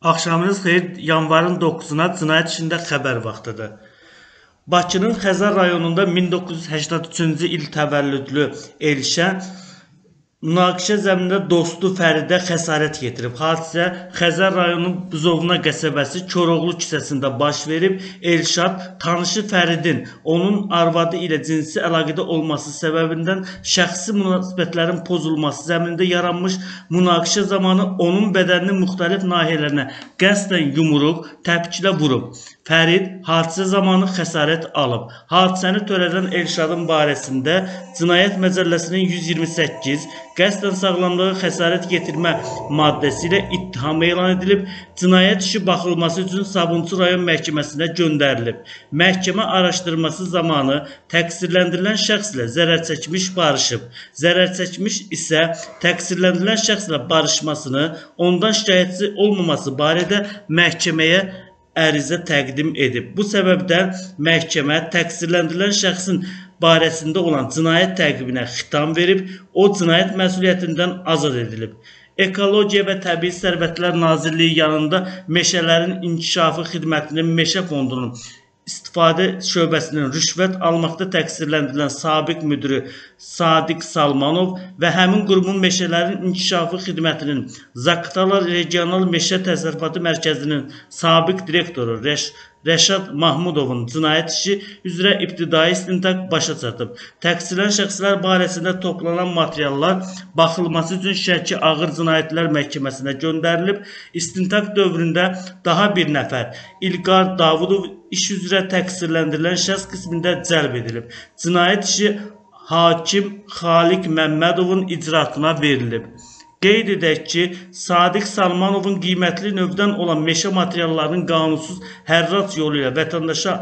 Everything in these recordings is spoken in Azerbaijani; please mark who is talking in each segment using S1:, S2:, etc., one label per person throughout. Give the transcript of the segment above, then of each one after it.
S1: Axşamınız xeyir. Yanvarın 9-una cinayət işində xəbər vaxtıdır. Bakının Xəzər rayonunda 1983-cü il təvəllüdlü Elşən münaqişə zəminində dostu Fəridə xəsarət yetirib. Hadisə Xəzər rayonunun Buzovna qəsəbəsi Koroğlu küçəsində baş verib. Elşad tanışı Fəridin onun arvadı ilə cinsi əlaqədə olması səbəbindən şəxsi münasibətlərin pozulması zəminində yaranmış münaqişə zamanı onun bədəninin müxtəlif nahiyələrinə qəsdən yumruq, təpiklə vurub. Fərid hadisə zamanı xəsarət alıb. Hadisəni törədən Elşadın barəsində Cinayət Məcəlləsinin 128 qəsdən sağlamlığı xəsarət yetirmə maddəsi ilə ittiham elan edilib. Cinayət işi baxılması üçün Sabunçu rayon məhkəməsinə göndərilib. Məhkəmə araşdırması zamanı təqsirləndirilən şəxslə zərər çəkmiş barışıb. Zərər çəkmiş isə təqsirləndirilən şəxslə barışmasını, ondan şikayətçi olmaması barədə məhkəməyə ərizə təqdim edib. Bu səbəbdən məhkəmə təqsirləndirilən şəxsin barəsində olan cinayət təqibinə xitam verib, o cinayət məsuliyyətindən azad edilib. Ekologiya və Təbii Sərvətlər Nazirliyi yanında Meşələrin İnkişafı Xidmətinin Meşə Fondunun İstifadə şöbəsinin rüşvət almaqda təqsirləndirilən sabiq müdiri Sadiq Salmanov və həmin qurumun Meşələrin İnkişafı Xidmətinin Zaqatala Regional Meşə Təsərrüfatı Mərkəzinin sabiq direktoru Rəşad Mahmudovun cinayət işi üzrə ibtidai istintaq başa çatıb. Təqsirlənən şəxslər barəsində toplanan materiallar baxılması üçün Şəki Ağır Cinayətlər Məhkəməsinə göndərilib. İstintaq dövründə daha bir nəfər İlqar Davudov iş üzrə təqsirləndirilən şəxs qismində cəlb edilib. Cinayət işi hakim Xaliq Məmmədovun icraatına verilib. Qeyd edək ki, Sadiq Salmanovun qiymətli növdən olan meşə materiallarının qanunsuz hərrac yolu ilə vətəndaşa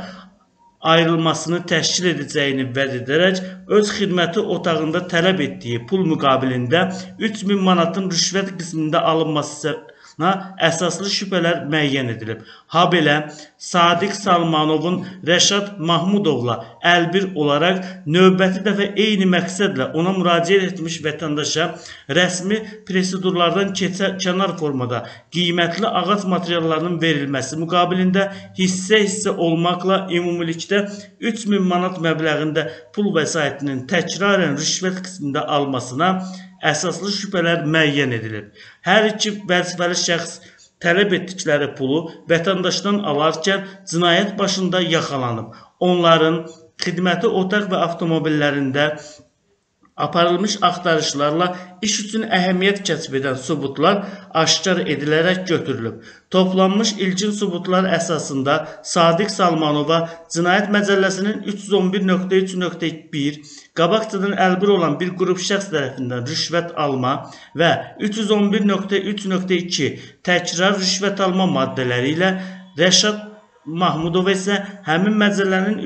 S1: ayrılmasını təşkil edəcəyini vəd edərək, öz xidməti otağında tələb etdiyi pul müqabilində 3000 manatın rüşvət qismində alınmasına əsaslı şübhələr müəyyən edilib. Habelə Sadiq Salmanovun Rəşad Mahmudovla əlbir olaraq növbəti dəfə eyni məqsədlə ona müraciət etmiş vətəndaşa rəsmi prosedurlardan kənar formada qiymətli ağac materiallarının verilməsi müqabilində hissə olmaqla ümumilikdə 3000 manat məbləğində pul vəsaitinin təkrarən rüşvət qismində almasına əsaslı şübhələr müəyyən edilib. Hər iki vəzifəli şəxs tələb etdikləri pulu vətəndaşdan alarkən cinayət başında yaxalanıb. Onların xidməti otaq və avtomobillərində aparılmış axtarışlarla iş üçün əhəmiyyət kəsb edən sübutlar aşkar edilərək götürülüb. Toplanmış ilkin sübutlar əsasında Sadiq Salmanova Cinayət Məcəlləsinin 311.3.1 qabaqcadan əlbir olan bir qrup şəxs tərəfindən rüşvət alma və 311.3.2 təkrar rüşvət alma maddələri ilə Rəşad Mahmudov isə həmin məcəllənin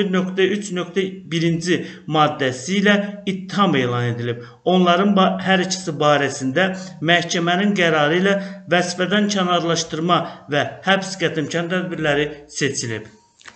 S1: 311.3.1-ci maddəsi ilə ittiham elan edilib. Onların hər ikisi barəsində məhkəmənin qərarı ilə vəzifədən kənarlaşdırma və həbs qətimkan tədbirləri seçilib.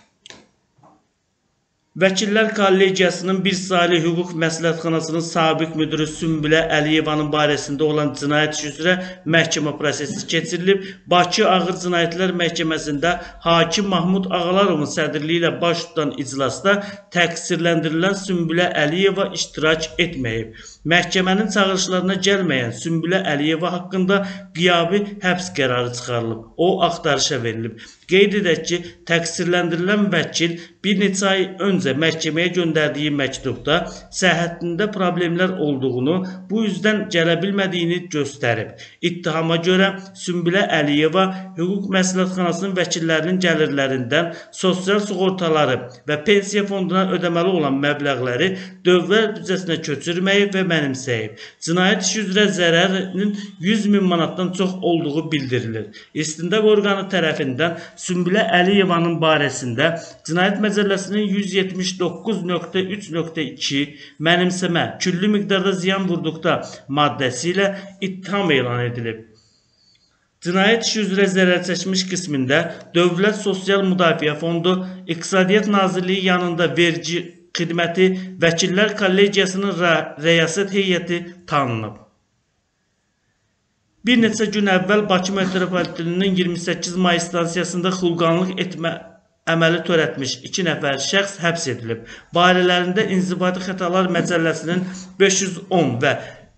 S1: Vəkillər Kollegiyasının bir saylı hüquq məsləhətxanasının sabiq müdiri Sümbülə Əliyevanın barəsində olan cinayət işi üzrə məhkəmə prosesi keçirilib. Bakı Ağır Cinayətlər Məhkəməsində hakim Mahmud Ağalarovun sədrliyi ilə baş tutan iclasda təqsirləndirilən Sümbülə Əliyeva iştirak etməyib. Məhkəmənin çağırışlarına gəlməyən Sümbülə Əliyeva haqqında qiyabi həbs qərarı çıxarılıb. O axtarışa verilib. Qeyd edək ki, təqsirləndirilən vəkil bir neçə ay öncə məhkəməyə göndərdiyi məktubda səhhətində problemlər olduğunu, bu üzdən gələ bilmədiyini göstərib. İttihama görə Sümbülə Əliyeva hüquq məsləhətxanasının vəkillərinin gəlirlərindən sosial sığortaları və pensiya fonduna ödəməli olan məbləğləri dövlət büdcəsinə köçürməyib və mənimsəyib. Cinayət işi üzrə zərərinin 100.000 manatdan çox olduğu bildirilir. İstintaq orqanı tərəfindən Sümbülə Əliyevanın barəsində Cinayət Məcəlləsinin 179.3.2 mənimsəmə, küllü miqdarda ziyan vurduqda maddəsi ilə ittiham elan edilib. Cinayət işi üzrə zərər çəkmiş qismində Dövlət Sosial Müdafiə Fondu, İqtisadiyyat Nazirliyi yanında vergi xidməti, Vəkillər Kollegiyasının rəyasət heyəti tanınıb. Bir neçə gün əvvəl Bakı metropoliteninin 28 may stansiyasında xulqanlıq etmə əməli törətmiş 2 nəfər şəxs həbs edilib. Barələrində İnzibati Xətalar Məcəlləsinin 510 və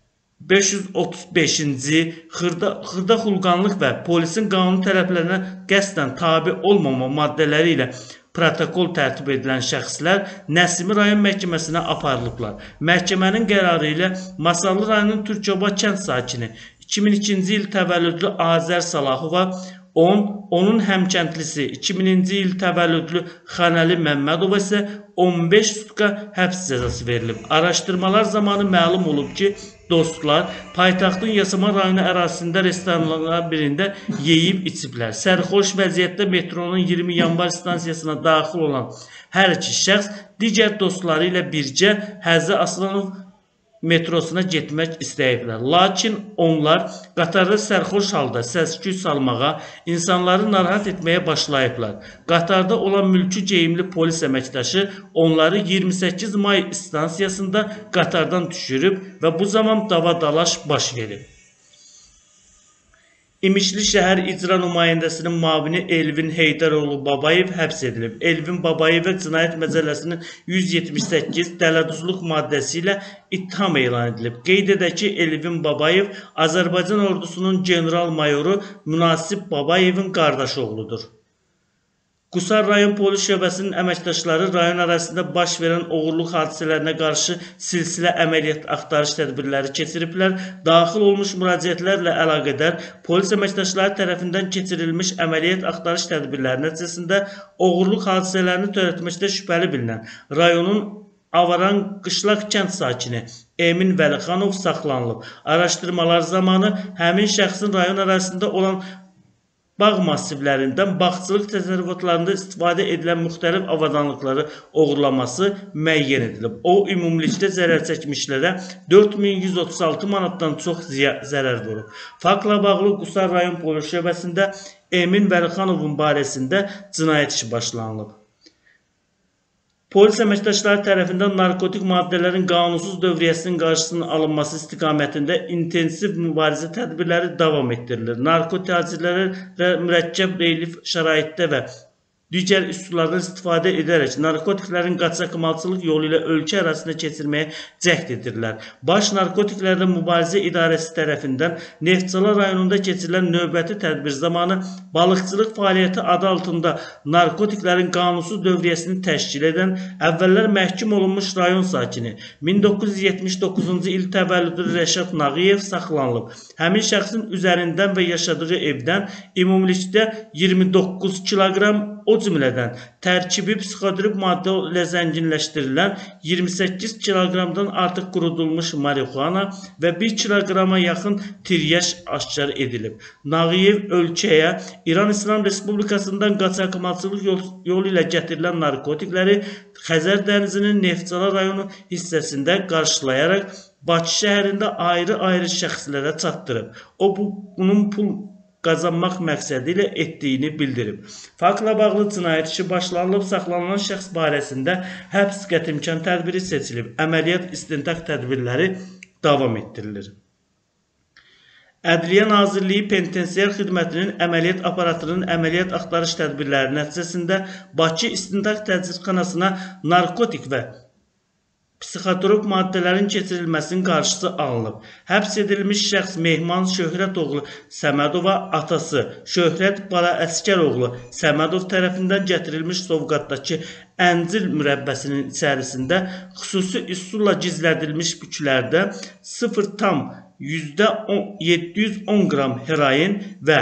S1: 535-ci xırda xulqanlıq və polisin qanuni tələblərinə qəsdən tabe olmama maddələri ilə protokol tərtib edilən şəxslər Nəsimi rayon məhkəməsinə aparılıblar. Məhkəmənin qərarı ilə Masallı rayonunun Türkoba kənd sakini 2002-ci il təvəllüdlü Azər Salahova, onun həmkəndlisi 2000-ci il təvəllüdlü Xanəli Məmmədova isə 15 sutka həbs cəzası verilib. Araşdırmalar zamanı məlum olub ki, dostlar paytaxtın Yasamal rayonu ərazisində restoranlardan birində yeyib içiblər. Sərxoş vəziyyətdə metronun 20 yanvar stansiyasına daxil olan hər iki şəxs digər dostları ilə bircə Həzə Aslanov metrosuna getmək istəyiblər. Lakin onlar qatarda sərxoş halda səs-küy salmağa, insanları narahat etməyə başlayıblar. Qatarda olan mülki geyimli polis əməkdaşı onları 28 may stansiyasında qatardan düşürüb və bu zaman dava-dalaş baş verib. İmişli şəhər icra nümayəndəsinin müavini Elvin Heydəroğlu Babayev həbs edilib. Elvin Babayevə Cinayət Məcəlləsinin 178 dələduzluq maddəsi ilə ittiham elan edilib. Qeyd edək ki, Elvin Babayev Azərbaycan ordusunun general-mayoru Münasib Babayevin qardaş oğludur. Qusar rayon polis şöbəsinin əməkdaşları rayon arasında baş verən oğurluq hadisələrinə qarşı silsilə əməliyyat axtarış tədbirləri keçiriblər. Daxil olmuş müraciətlərlə əlaqədar polis əməkdaşları tərəfindən keçirilmiş əməliyyat axtarış tədbirləri nəticəsində oğurluq hadisələrini törətməkdə şübhəli bilinən rayonun Avaran Qışlaq kənd sakini Emin Vəlixanov saxlanılıb. Araşdırmalar zamanı həmin şəxsin rayon arasında olan bağ massivlərindən bağçılıq təsərrüfatlarında istifadə edilən müxtəlif avadanlıqları oğurlaması müəyyən edilib. O, ümumilikdə zərər çəkmişlərə 4136 manatdan çox zərər vurub. Faktla bağlı Qusar rayon polis şöbəsində Emin Vəlixanovun barəsində cinayət işi başlanılıb. Polis əməkdaşları tərəfindən narkotik maddələrin qanunsuz dövriyyəsinin qarşısının alınması istiqamətində intensiv mübarizə tədbirləri davam etdirilir. Narkotik mürəkkəb relief şəraitdə və digər üsullardan istifadə edərək narkotiklərin qaçaqmalçılıq yolu ilə ölkə ərazisində keçirməyə cəhd edirlər. Baş Narkotiklərlə Mübarizə İdarəsi tərəfindən Neftçala rayonunda keçirilən növbəti tədbir zamanı balıqçılıq fəaliyyəti adı altında narkotiklərin qanunsuz dövriyyəsini təşkil edən əvvəllər məhkum olunmuş rayon sakini 1979-cu il təvəllüdlü Rəşad Nağıyev saxlanılıb. Həmin şəxsin üzərindən və yaşadığı evdən ümumilikdə 29 kiloqram, o cümlədən tərkibi psixotrop maddə ilə zənginləşdirilən 28 kiloqramdan artıq qurudulmuş marihuana və 1 kiloqrama yaxın tiryaj aşkar edilib. Nağıyev ölkəyə İran İslam Respublikasından qaçaqmalçılıq yolu ilə gətirilən narkotikləri Xəzər dənizinin Neftçala rayonu hissəsində qarşılayaraq Bakı şəhərində ayrı-ayrı şəxslərə çatdırıb. O, bunun pul qazanmaq məqsədi ilə etdiyini bildirib. Faktla bağlı cinayət işi başlanılıb, saxlanılan şəxs barəsində həbs qətimkan tədbiri seçilib. Əməliyyat istintaq tədbirləri davam etdirilir. Ədliyyə Nazirliyi Penitensiar Xidmətinin əməliyyat aparatının əməliyyat axtarış tədbirləri nəticəsində Bakı İstintaq Təcridxanasına narkotik və psixotrop maddələrin keçirilməsinin qarşısı alınıb. Həbs edilmiş şəxs Mehman Şöhrət oğlu Səmədova atası Şöhrət Bala Əskəroğlu Səmədov tərəfindən gətirilmiş sovqatdakı əncil mürəbbəsinin içərisində xüsusi üsulla gizlədilmiş büklərdə 0,710 qram heroin və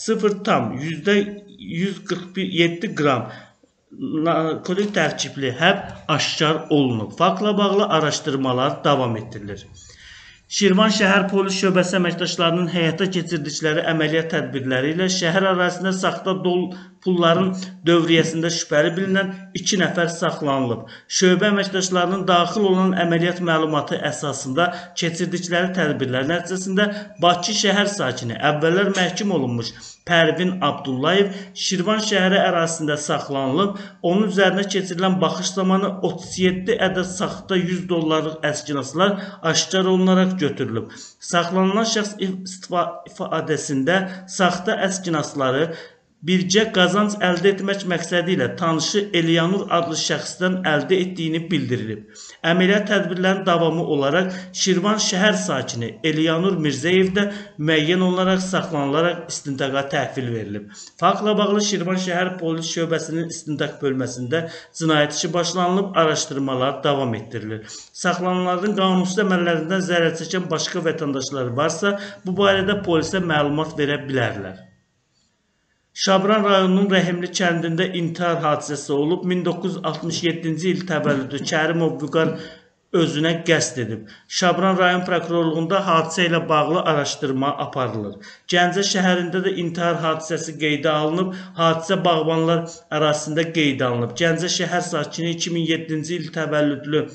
S1: 0,147 qram narkotik tərkibli həb aşkar olunub. Faktla bağlı araşdırmalar davam etdirilir. Şirvan şəhər polis şöbəsi əməkdaşlarının həyata keçirdikləri əməliyyat tədbirləri ilə şəhər ərazisində saxta pulların dövriyyəsində şübhəli bilinən 2 nəfər saxlanılıb. Şöbə əməkdaşlarının daxil olan əməliyyat məlumatı əsasında keçirdikləri tədbirlər nəticəsində Bakı şəhər sakini əvvəllər məhkum olunmuş Pərvin Abdullayev Şirvan şəhəri ərazisində saxlanılıb. Onun üzərinə keçirilən baxış zamanı 37 ədəd saxta 100 dollarlıq əskinaslar aşkar olunaraq götürülüb. Saxlanılan şəxs ifadəsində saxta əskinasları bircə qazanc əldə etmək məqsədi ilə tanışı Eliyanur adlı şəxsdən əldə etdiyini bildirilib. Əməliyyat tədbirlərinin davamı olaraq Şirvan şəhər sakini Eliyanur Mirzəyev də müəyyən olaraq saxlanılaraq istintaqa təhvil verilib. Faktla bağlı Şirvan şəhər polis şöbəsinin istintaq bölməsində cinayət işi başlanılıb, araşdırmalar davam etdirilir. Saxlananların qanunsuz əməllərindən zərər çəkən başqa vətəndaşlar varsa, bu barədə polisə məlumat verə bilərlər. Şabran rayonunun Rəhimli kəndində intihar hadisəsi olub. 1967-ci il təvəllüdlü Kərimov Vüqar özünə qəsd edib. Şabran rayon prokurorluğunda hadisə ilə bağlı araşdırma aparılır. Gəncə şəhərində də intihar hadisəsi qeydə alınıb. Hadisə bağbanlar arasında qeydə alınıb. Gəncə şəhər sakini 2007-ci il təvəllüdlü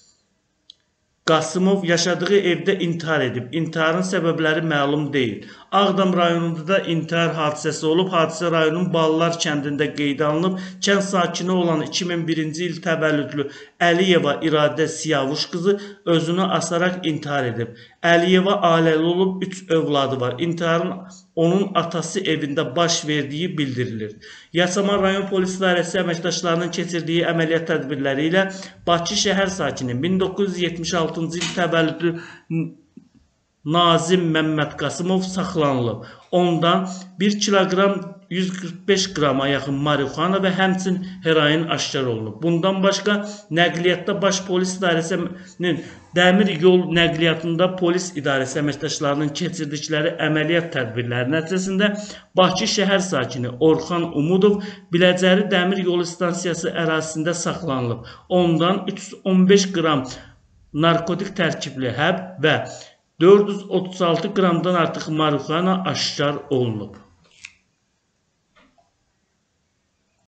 S1: Qasımov yaşadığı evdə intihar edib. İntiharın səbəbləri məlum deyil. Ağdam rayonunda da intihar hadisəsi olub. Hadisə rayonun Ballar kəndində qeydə alınıb. Kənd sakini olan 2001-ci il təvəllüdlü Əliyeva İradə Siyavuş qızı özünü asaraq intihar edib. Əliyeva ailəli olub, 3 övladı var. İntiharın onun atası evində baş verdiyi bildirilir. Yasamal rayon polis idarəsi əməkdaşlarının keçirdiyi əməliyyat tədbirləri ilə Bakı şəhər sakini 1976-cı il təvəllüdlü Nazim Məmməd Qasımov saxlanılıb. Ondan 1 kiloqram 145 qrama yaxın marixuana və həmçinin heroin aşkar olunub. Bundan başqa nəqliyyatda baş polis idarəsinin dəmir yol nəqliyyatında polis idarəsi əməkdaşlarının keçirdikləri əməliyyat tədbirləri nəticəsində Bakı şəhər sakini Orxan Umudov Biləcəri dəmir yolu stansiyası ərazisində saxlanılıb. Ondan 315 qram narkotik tərkibli həb və 436 qramdan artıq marixuana aşkar olunub.